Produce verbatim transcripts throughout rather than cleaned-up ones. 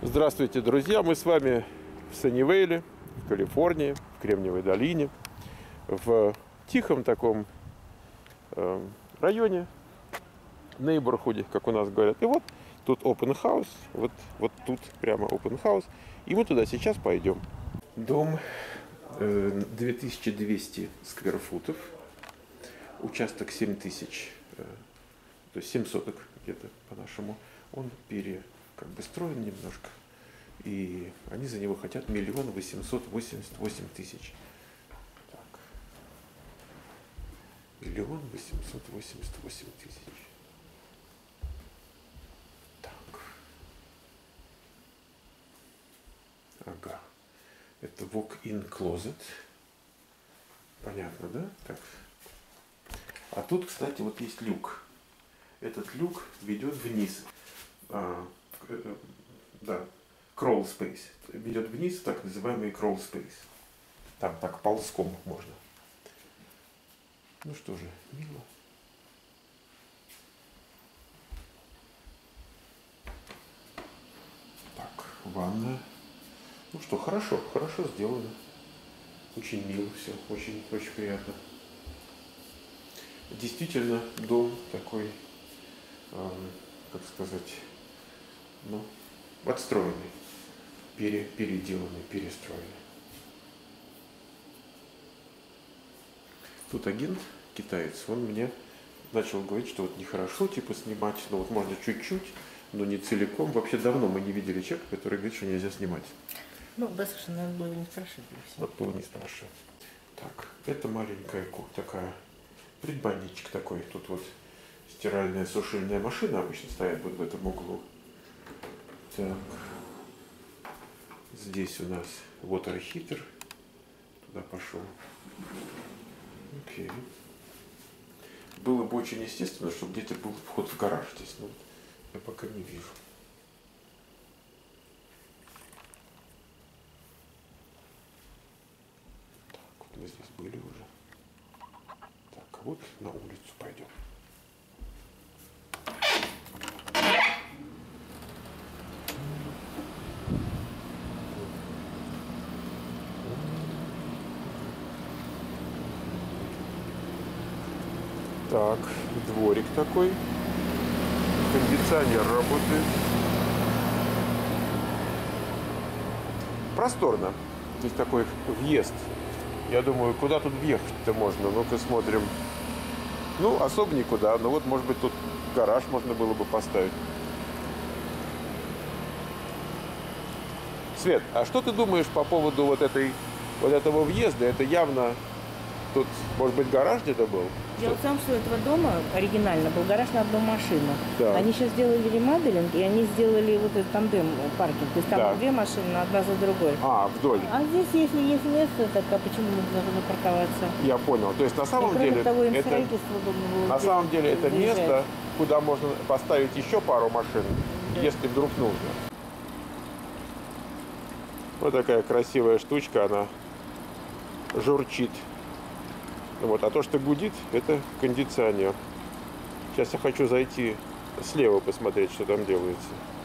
Здравствуйте, друзья! Мы с вами в Саннивейле, в Калифорнии, в Кремниевой долине, в тихом таком э, районе, нейборхуде, как у нас говорят. И вот тут open house, вот, вот тут прямо open house, и мы туда сейчас пойдем. Дом э, две тысячи двести скверфутов, участок семь тысяч, э, то есть семь соток где-то по-нашему. Он пере... как бы строен немножко, и они за него хотят миллион восемьсот восемьдесят восемь тысяч. Так. Миллион восемьсот восемьдесят восемь тысяч. Так. Ага. Это walk-in closet. Понятно, да? Так. А тут, кстати, вот есть люк. Этот люк ведет вниз. А, да, crawl space. Ведет вниз так называемый crawl space. Там так ползком можно. Ну что же, мило. Так, ванная. Ну что, хорошо, хорошо сделано. Очень мило все, очень, очень приятно. Действительно, дом такой, эм, как сказать, ну, отстроенный, пере, переделанный, перестроенный. Тут агент, китаец, он мне начал говорить, что вот нехорошо типа снимать, но вот можно чуть-чуть, но не целиком. Вообще давно мы не видели человека, который говорит, что нельзя снимать. Ну, достаточно, надо было не спрашивать. Вот было не спрашивать. Так, это маленькая такая, предбанничек такой, тут вот стиральная, сушильная машина обычно стоят вот в этом углу. Так, здесь у нас water heater, туда пошел. Окей. Было бы очень естественно, чтобы где-то был вход в гараж здесь, но я пока не вижу. Так, вот мы здесь были уже. Так, а вот на улицу пойдем. Так, дворик такой. Кондиционер работает. Просторно. Здесь такой въезд. Я думаю, куда тут въехать-то можно? Ну-ка смотрим. Ну, особо никуда. Но вот, может быть, тут гараж можно было бы поставить. Свет, а что ты думаешь по поводу вот этой, вот этого въезда? Это явно тут, может быть, гараж где-то был? Дело в том, что у этого дома оригинально был гараж на одну машину. Да. Они сейчас сделали ремоделинг, и они сделали вот этот тандем паркинг. То есть там Да. две машины, одна за другой. А, вдоль. А здесь, если есть место, так а почему мы должны запарковаться? Я понял. То есть на самом И, кроме деле того, им это, строительство удобно было на сделать, самом деле это заезжать. место, куда можно поставить еще пару машин, Да. если вдруг нужно. Вот такая красивая штучка, она журчит. Вот. А то, что гудит, это кондиционер. Сейчас я хочу зайти слева посмотреть, что там делается.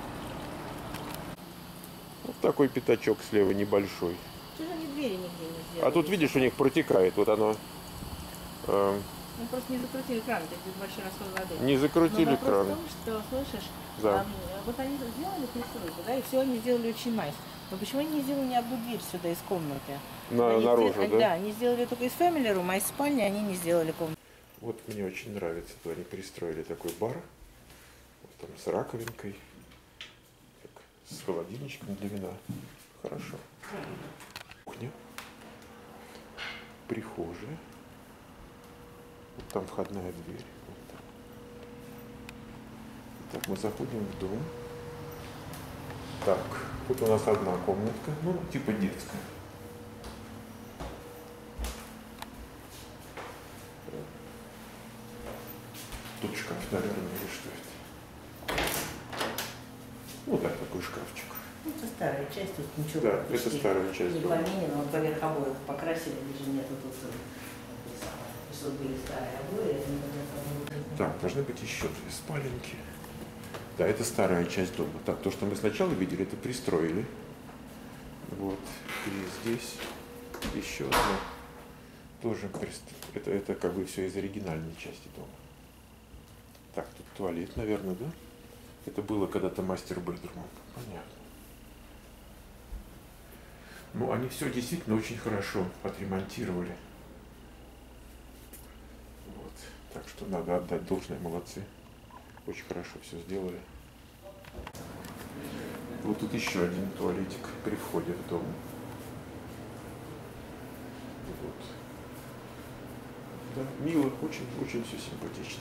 Вот такой пятачок слева небольшой. Чего же они двери нигде не сделали? А тут, видишь, у них протекает. Вот оно. Э, Ну, просто не закрутили кран, это большой расход воды. не закрутили Но вопрос кран. в том, что, слышишь, Да. а, вот они сделали пристройку, да, и все они сделали очень nice. Но почему они не сделали ни одну дверь сюда из комнаты? На, Они наружу, сделали- да? Да, они сделали только из family room, а из спальни они не сделали комнату. Вот мне очень нравится, что они пристроили такой бар. Вот там с раковинкой. Так, с холодильничком для вина. Хорошо. Кухня. Прихожая. Вот там входная дверь. Вот там. Так, мы заходим в дом. Так, тут у нас одна комнатка, ну, типа детская. Тут шкаф, наверное, или что это? Ну да, такой шкафчик. Ну, это старая часть, тут ничего. Да, почти это старая часть Не дома. поменено, вот поверх обоев покрасили, даже нет тут вот, чтобы были старые обои, это не поверх обоев. Так, должны быть еще две спаленки. Да, это старая часть дома. Так, то, что мы сначала видели, это пристроили. Вот. И здесь еще одно. Тоже это, это как бы все из оригинальной части дома. Так, тут туалет, наверное, да? Это было когда-то мастер-бедрумом. Понятно. Ну, они все действительно очень хорошо отремонтировали. Вот. Так что надо отдать должное, молодцы. Очень хорошо все сделали. Вот тут еще один туалетик при входе в дом. Вот. Да, мило, очень-очень все симпатично.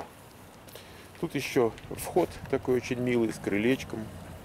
Тут еще вход такой очень милый, с крылечком.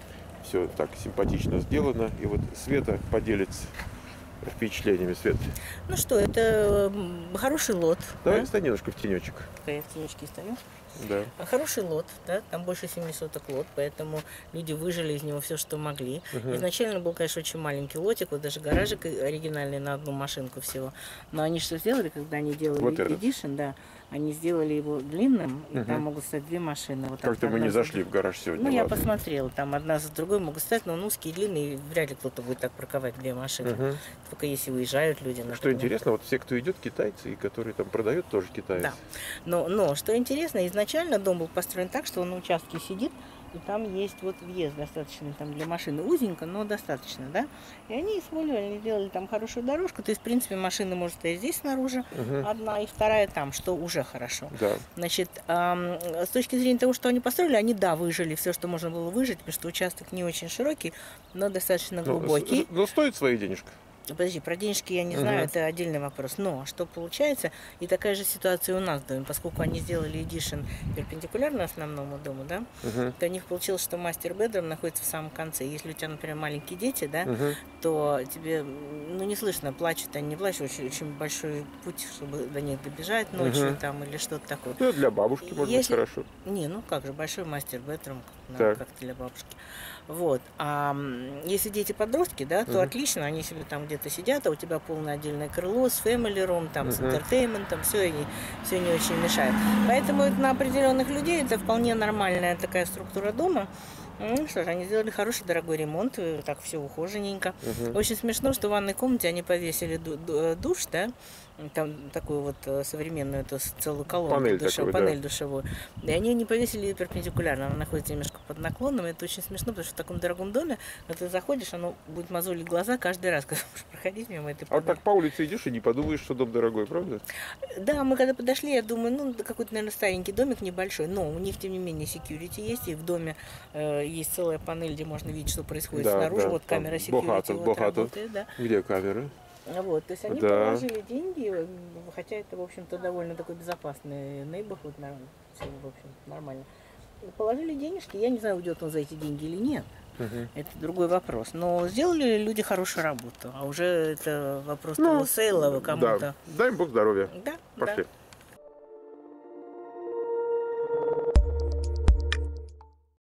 Все так симпатично сделано. И вот Света поделится впечатлениями. Свет. Ну что, это хороший лот. Давай да? стань немножко в тенечек. Я в тенечке стою. Да. Хороший лот, да, там больше семи соток лот, поэтому люди выжили из него все, что могли. Угу. Изначально был, конечно, очень маленький лотик, вот даже гаражик оригинальный на одну машинку всего. Но они что сделали, когда они делали вот эдишн, да, они сделали его длинным, и угу. там могут стать две машины. Вот Как-то мы не зашли в гараж сегодня. Ну, ладно. я посмотрела, там одна за другой могут стать, но он узкий и длинный, и вряд ли кто-то будет так парковать две машины. Угу. Только если уезжают люди. Например. Что интересно, вот все, кто идет, китайцы, и которые там продают, тоже китайцы. Да. Но, но что интересно, изначально дом был построен так, что он на участке сидит, и там есть вот въезд достаточно там для машины, узенько, но достаточно, да. И они использовали, они сделали там хорошую дорожку, то есть, в принципе, машина может стоять здесь снаружи, угу. одна, и вторая там, что уже хорошо. Да. Значит, эм, с точки зрения того, что они построили, они, да, выжили все, что можно было выжить, потому что участок не очень широкий, но достаточно глубокий. Но, но стоит свои денежки. Подожди, про денежки я не знаю, uh-huh. это отдельный вопрос. Но что получается, и такая же ситуация у нас в доме, поскольку они сделали эдишн перпендикулярно основному дому, да, uh-huh. то у них получилось, что мастер-бедрум находится в самом конце. Если у тебя, например, маленькие дети, да, uh-huh. то тебе, ну, не слышно, плачут они, не плачут, очень, очень большой путь, чтобы до них добежать ночью uh-huh. там или что-то такое. Ну, для бабушки, может Если... быть, хорошо. Не, ну как же, большой мастер-бедрум, ну, как для бабушки. Вот. А если дети-подростки, да, то uh-huh. отлично, они себе там где-то сидят, а у тебя полное отдельное крыло с family room, там, uh-huh. с интертейментом, все, не, все не очень мешает. Поэтому на определенных людей это вполне нормальная такая структура дома. Ну что ж, они сделали хороший дорогой ремонт, так все ухоженненько. Uh-huh. Очень смешно, что в ванной комнате они повесили душ, да, там такую вот современную, это целую колонку, панель, душа, такой, панель да. душевую. И они не повесили ее перпендикулярно, она находится немножко под наклоном, и это очень смешно, потому что в таком дорогом доме, когда ты заходишь, оно будет мозолить глаза каждый раз, когда будешь проходить мимо этой панели. А так по улице идешь и не подумаешь, что дом дорогой, правда? Да, мы когда подошли, я думаю, ну, какой-то, наверное, старенький домик небольшой, но у них, тем не менее, security есть, и в доме э, есть целая панель, где можно видеть, что происходит да, снаружи, да, вот камера security богато, вот богато. работает, да. Где камеры? Вот, то есть они да. положили деньги, хотя это, в общем-то, довольно такой безопасный neighborhood, все, в общем, нормально. Положили денежки, я не знаю, уйдет он за эти деньги или нет, uh-huh. это другой вопрос. Но сделали люди хорошую работу, а уже это вопрос ну, того сейла кому-то. Да. Дай им Бог здоровья. Да, Пошли. Да.